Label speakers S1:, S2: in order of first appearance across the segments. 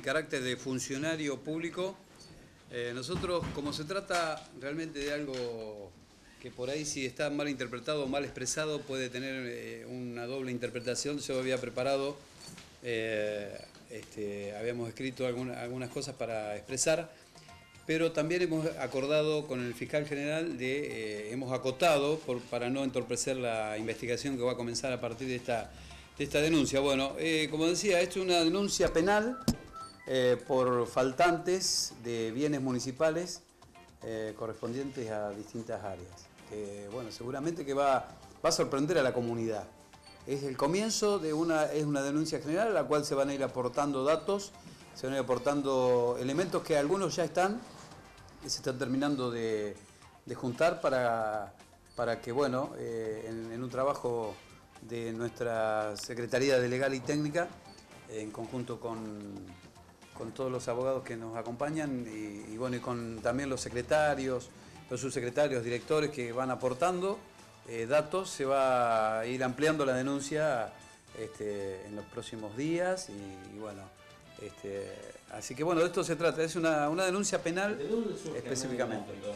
S1: Carácter de funcionario público, nosotros, como se trata realmente de algo que por ahí si está mal interpretado o mal expresado puede tener una doble interpretación, yo había preparado, habíamos escrito algunas cosas para expresar, pero también hemos acordado con el fiscal general hemos acotado para no entorpecer la investigación que va a comenzar a partir de esta denuncia. Bueno, como decía, esto es una denuncia penal por faltantes de bienes municipales correspondientes a distintas áreas. Que bueno, seguramente que va a sorprender a la comunidad. Es el comienzo de una denuncia general a la cual se van a ir aportando datos, se van a ir aportando elementos que algunos ya se están terminando de juntar para que, bueno, en un trabajo de nuestra Secretaría de Legal y Técnica, en conjunto con todos los abogados que nos acompañan y bueno, y con también los secretarios, los subsecretarios, directores que van aportando datos, se va a ir ampliando la denuncia en los próximos días y bueno, así que bueno, de esto se trata, es una denuncia penal.
S2: ¿De dónde surge
S1: específicamente?
S2: en todo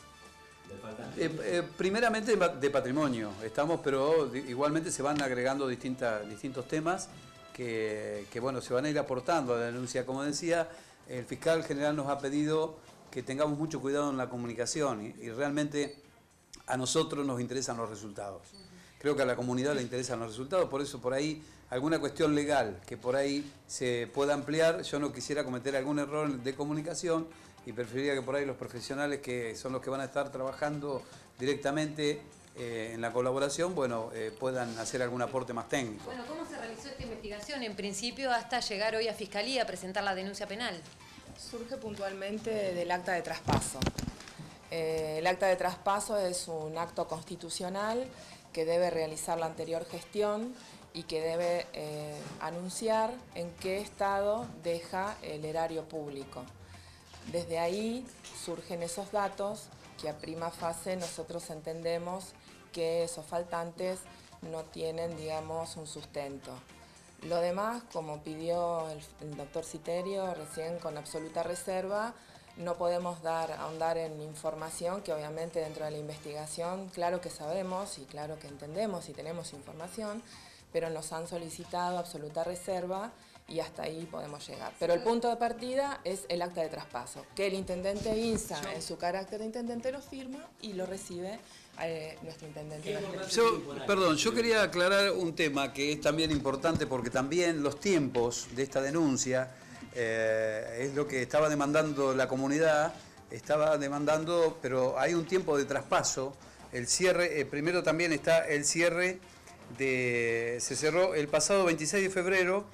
S2: caso?
S1: Primeramente de patrimonio, pero igualmente se van agregando distintos temas que bueno, se van a ir aportando a la denuncia. Como decía, el fiscal general nos ha pedido que tengamos mucho cuidado en la comunicación y realmente a nosotros nos interesan los resultados. Creo que a la comunidad le interesan los resultados, por eso por ahí alguna cuestión legal que por ahí se pueda ampliar, yo no quisiera cometer algún error de comunicación y preferiría que por ahí los profesionales que son los que van a estar trabajando directamente en la colaboración, bueno, puedan hacer algún aporte más técnico.
S3: Bueno, ¿cómo se realizó esta investigación en principio hasta llegar hoy a Fiscalía a presentar la denuncia penal?
S4: Surge puntualmente del acta de traspaso. El acta de traspaso es un acto constitucional que debe realizar la anterior gestión y que debe anunciar en qué estado deja el erario público. Desde ahí surgen esos datos que a prima fase nosotros entendemos que esos faltantes no tienen, digamos, un sustento. Lo demás, como pidió el doctor Citerio recién con absoluta reserva, no podemos ahondar en información que obviamente dentro de la investigación, claro que sabemos y claro que entendemos y tenemos información, pero nos han solicitado absoluta reserva y hasta ahí podemos llegar. Pero el punto de partida es el acta de traspaso, que el intendente INSA en su carácter de intendente lo firma y lo recibe nuestro intendente.
S1: Yo quería aclarar un tema que es también importante porque también los tiempos de esta denuncia es lo que estaba demandando la comunidad, pero hay un tiempo de traspaso, el cierre, primero también está el cierre se cerró el pasado 26 de febrero,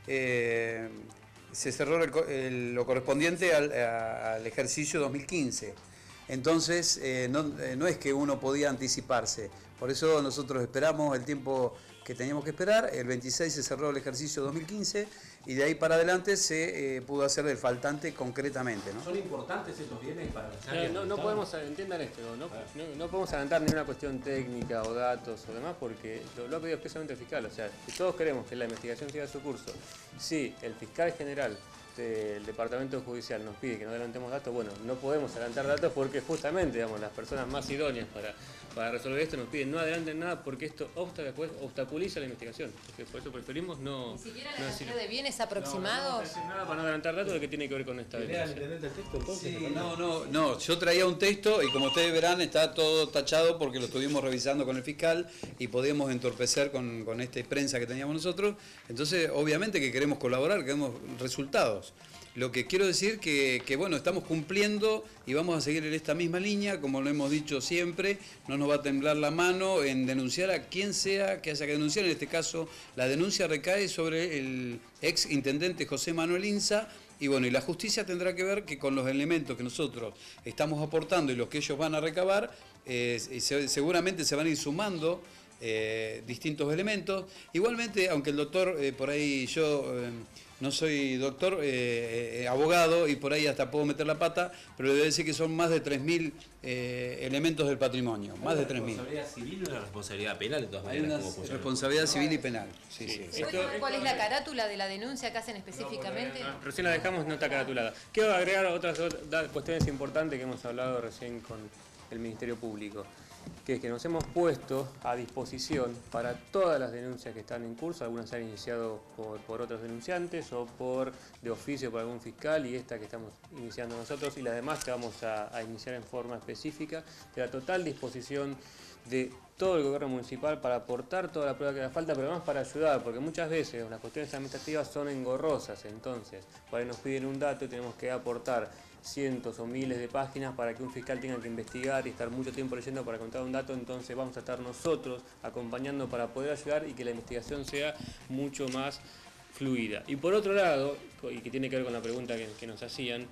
S1: se cerró lo correspondiente al ejercicio 2015. Entonces, no es que uno podía anticiparse, por eso nosotros esperamos el tiempo que teníamos que esperar, el 26 se cerró el ejercicio 2015 y de ahí para adelante se pudo hacer el faltante concretamente, ¿no?
S2: ¿Son importantes estos bienes para las áreas?
S5: No podemos, entiendan esto, no podemos adelantar ni una cuestión técnica o datos o demás porque lo ha pedido expresamente el fiscal, o sea, si todos queremos que la investigación siga su curso, si el fiscal general del Departamento Judicial nos pide que no adelantemos datos, bueno, no podemos adelantar datos porque justamente, digamos, las personas más idóneas para resolver esto nos piden no adelanten nada porque esto obstaculiza la investigación. Entonces, por eso preferimos no...
S3: Ni siquiera la cantidad de bienes aproximados.
S5: No, nada para no adelantar datos de que tiene que ver con esta denuncia.
S1: Sí, no, yo traía un texto y como ustedes verán está todo tachado porque lo estuvimos revisando con el fiscal y podíamos entorpecer con esta prensa que teníamos nosotros. Entonces, obviamente que queremos colaborar, queremos resultados. Lo que quiero decir que bueno, estamos cumpliendo y vamos a seguir en esta misma línea, como lo hemos dicho siempre, no nos va a temblar la mano en denunciar a quien sea que haya que denunciar. En este caso, la denuncia recae sobre el ex intendente José Manuel Insa y bueno, y la justicia tendrá que ver que con los elementos que nosotros estamos aportando y los que ellos van a recabar, seguramente se van a ir sumando distintos elementos. Igualmente, aunque el doctor, por ahí yo no soy doctor, abogado, y por ahí hasta puedo meter la pata, pero le voy a decir que son más de 3.000 elementos del patrimonio, más de 3.000.
S2: ¿Una responsabilidad civil y una responsabilidad penal de todas
S1: Hay
S2: maneras?
S1: una
S2: ¿Cómo funciona?
S1: responsabilidad civil y penal. Sí, sí,
S3: ¿Puede saber cuál es la carátula de la denuncia que hacen específicamente?
S5: Recién la dejamos, no está caratulada. Quiero agregar otras cuestiones importantes que hemos hablado recién con el Ministerio Público, que es que nos hemos puesto a disposición para todas las denuncias que están en curso. Algunas se han iniciado por otros denunciantes o de oficio por algún fiscal, y esta que estamos iniciando nosotros y las demás que vamos a iniciar en forma específica, de la total disposición de todo el gobierno municipal para aportar toda la prueba que haga falta, pero además para ayudar, porque muchas veces las cuestiones administrativas son engorrosas. Entonces, por ahí nos piden un dato y tenemos que aportar cientos o miles de páginas para que un fiscal tenga que investigar y estar mucho tiempo leyendo para contar un dato. Entonces vamos a estar nosotros acompañando para poder ayudar y que la investigación sea mucho más fluida. Y por otro lado, y que tiene que ver con la pregunta que nos hacían,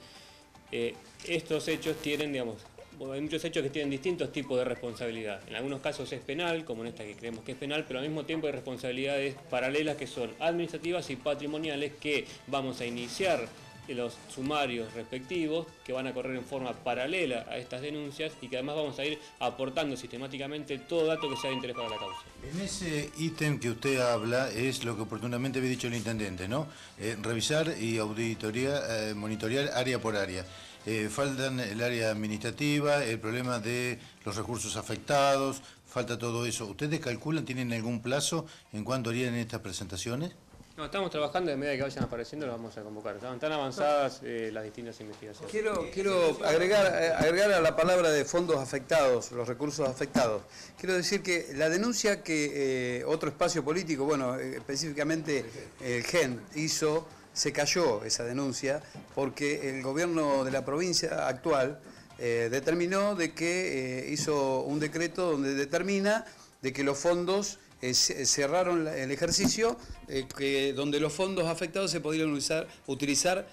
S5: estos hechos tienen, digamos, hay muchos hechos que tienen distintos tipos de responsabilidad. En algunos casos es penal, como en esta que creemos que es penal, pero al mismo tiempo hay responsabilidades paralelas que son administrativas y patrimoniales, que vamos a iniciar los sumarios respectivos, que van a correr en forma paralela a estas denuncias, y que además vamos a ir aportando sistemáticamente todo dato que sea de interés para la causa.
S6: En ese ítem que usted habla es lo que oportunamente había dicho el intendente, ¿no? Revisar y monitorear área por área. Faltan el área administrativa, el problema de los recursos afectados, falta todo eso. ¿Ustedes calculan, tienen algún plazo en cuándo harían estas presentaciones?
S5: No, estamos trabajando, de medida que vayan apareciendo los vamos a convocar. Están avanzadas las distintas investigaciones.
S1: Quiero agregar a la palabra de fondos afectados, los recursos afectados. Quiero decir que la denuncia que otro espacio político, bueno, específicamente el GEN hizo, se cayó esa denuncia porque el gobierno de la provincia actual determinó de que hizo un decreto donde determina de que los fondos cerraron el ejercicio, donde los fondos afectados se podrían utilizar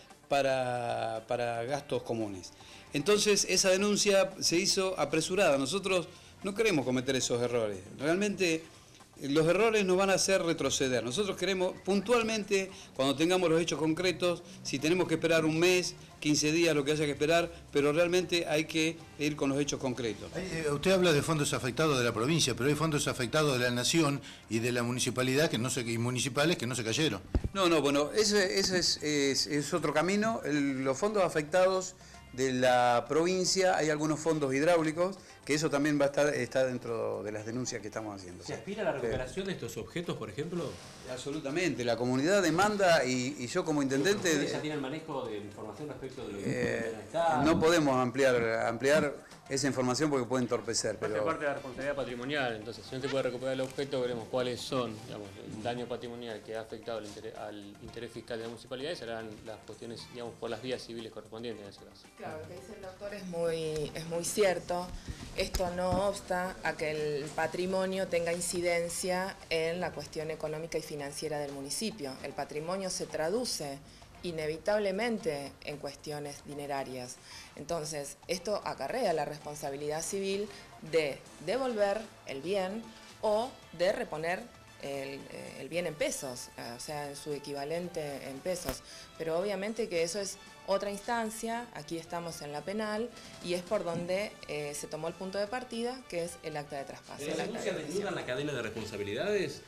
S1: para gastos comunes. Entonces esa denuncia se hizo apresurada. Nosotros no queremos cometer esos errores. Realmente los errores nos van a hacer retroceder. Nosotros queremos puntualmente, cuando tengamos los hechos concretos, si tenemos que esperar un mes, 15 días, lo que haya que esperar, pero realmente hay que ir con los hechos concretos.
S6: Usted habla de fondos afectados de la provincia, pero hay fondos afectados de la nación y de la municipalidad y municipales que no se cayeron.
S1: No, bueno, ese es otro camino. Los fondos afectados de la provincia, hay algunos fondos hidráulicos, que eso también está dentro de las denuncias que estamos haciendo.
S2: ¿Se aspira a la recuperación de estos objetos, por ejemplo?
S1: Absolutamente, la comunidad demanda y yo como intendente...
S2: ¿Ustedes ya tienen manejo de información respecto de lo que está?
S1: No podemos ampliar esa información porque puede entorpecer.
S5: Pero parte de la responsabilidad patrimonial, entonces si no se puede recuperar el objeto, veremos cuáles son, digamos, el daño patrimonial que ha afectado al interés fiscal de la municipalidad, y serán las cuestiones, digamos, por las vías civiles correspondientes en ese caso.
S4: Claro, lo que dice el doctor es muy cierto. Esto no obsta a que el patrimonio tenga incidencia en la cuestión económica y financiera del municipio. El patrimonio se traduce inevitablemente en cuestiones dinerarias. Entonces, esto acarrea la responsabilidad civil de devolver el bien o de reponer el bien en pesos, o sea, en su equivalente en pesos. Pero obviamente que eso es otra instancia, aquí estamos en la penal, y es por donde se tomó el punto de partida, que es el acta de traspaso.
S2: ¿La denuncia desnuda la cadena de responsabilidades?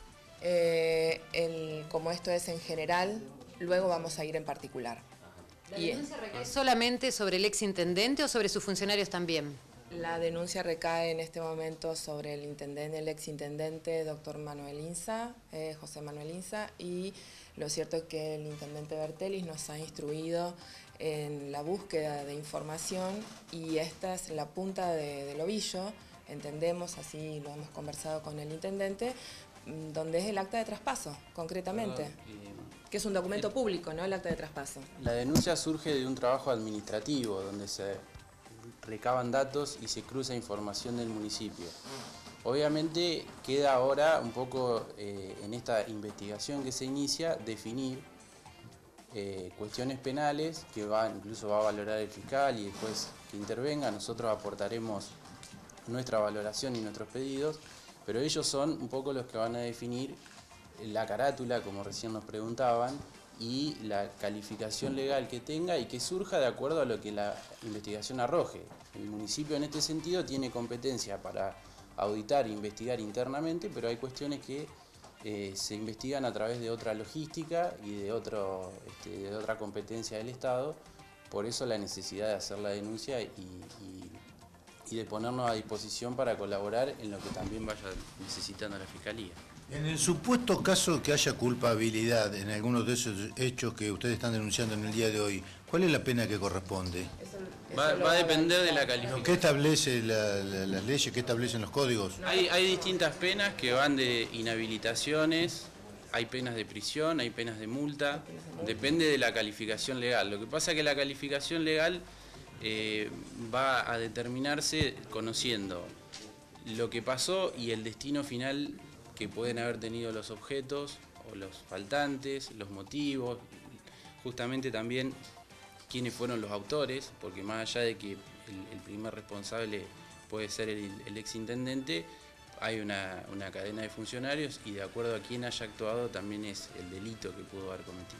S4: Como esto es en general, luego vamos a ir en particular.
S3: ¿La denuncia recae solamente sobre el exintendente o sobre sus funcionarios también?
S4: La denuncia recae en este momento sobre el exintendente doctor Manuel Inza, José Manuel Inza, y lo cierto es que el intendente Bertelis nos ha instruido en la búsqueda de información, y esta es la punta del ovillo, entendemos, así lo hemos conversado con el intendente, donde es el acta de traspaso, concretamente, que es un documento público, ¿no? El acta de traspaso.
S7: La denuncia surge de un trabajo administrativo, donde se recaban datos y se cruza información del municipio. Obviamente queda ahora un poco en esta investigación que se inicia definir cuestiones penales que incluso va a valorar el fiscal, y después que intervenga nosotros aportaremos nuestra valoración y nuestros pedidos, pero ellos son un poco los que van a definir la carátula, como recién nos preguntaban, y la calificación legal que tenga y que surja de acuerdo a lo que la investigación arroje. El municipio en este sentido tiene competencia para auditar e investigar internamente, pero hay cuestiones que se investigan a través de otra logística y de otra competencia del Estado. Por eso la necesidad de hacer la denuncia y de ponernos a disposición para colaborar en lo que también vaya necesitando la Fiscalía.
S6: En el supuesto caso que haya culpabilidad en algunos de esos hechos que ustedes están denunciando en el día de hoy, ¿cuál es la pena que corresponde?
S7: Va a depender de la calificación.
S6: ¿Qué establece las leyes? ¿Qué establecen los códigos?
S7: Hay distintas penas que van de inhabilitaciones, hay penas de prisión, hay penas de multa, depende de la calificación legal. Lo que pasa es que la calificación legal va a determinarse conociendo lo que pasó y el destino final que pueden haber tenido los objetos o los faltantes, los motivos, justamente también quiénes fueron los autores, porque más allá de que el primer responsable puede ser el exintendente, hay una cadena de funcionarios y de acuerdo a quién haya actuado también es el delito que pudo haber cometido.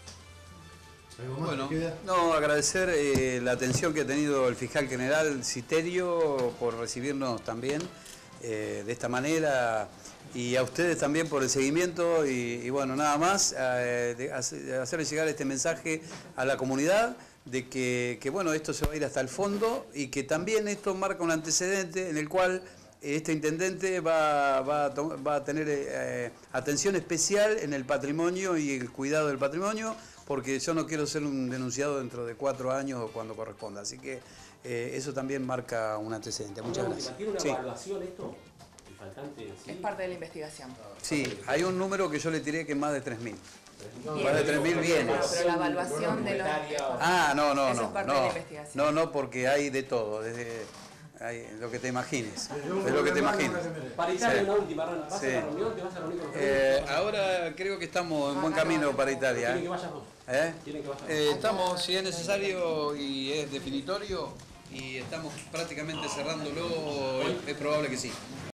S1: Bueno, no, agradecer la atención que ha tenido el fiscal general Citerio por recibirnos también de esta manera y a ustedes también por el seguimiento y bueno, nada más, hacerles llegar este mensaje a la comunidad de que bueno, esto se va a ir hasta el fondo y que también esto marca un antecedente en el cual este intendente va a tener atención especial en el patrimonio y el cuidado del patrimonio, porque yo no quiero ser un denunciado dentro de 4 años o cuando corresponda. Así que eso también marca un antecedente. Muchas gracias.
S2: ¿Tiene una evaluación esto? ¿El faltante sí?
S4: Es parte de la investigación.
S1: Sí, hay un número que yo le tiré que es más de 3.000. Más de 3.000 bienes.
S4: Pero la evaluación de los...
S1: No.
S4: Eso es parte de la investigación.
S1: No, porque hay de todo, desde lo que te imagines. Es lo que te imagines.
S2: Para Italia, una última ronda. ¿Vas a la reunión? ¿Te vas a reunir con los
S1: ahora creo que estamos en buen camino para Italia.
S2: ¿Quieren que vayas vos? ¿Quieren que vayas vos?
S1: Estamos, si es necesario y es definitorio, y estamos prácticamente cerrándolo, es probable que sí.